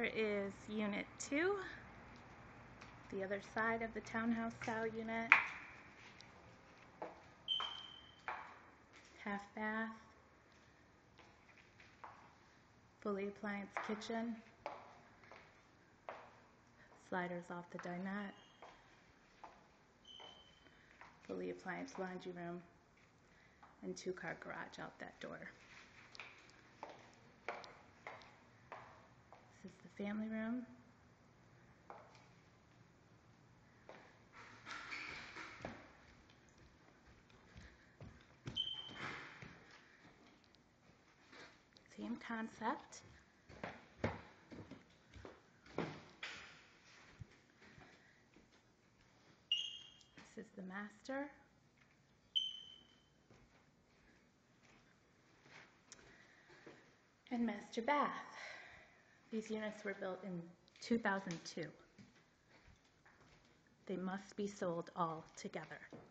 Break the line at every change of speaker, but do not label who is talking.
is Unit 2, the other side of the townhouse style unit. Half bath, fully appliance kitchen, sliders off the dinette, fully appliance laundry room, and 2-car garage out that door. This is the family room. Same concept. This is the master. And master bath. These units were built in 2002. They must be sold all together.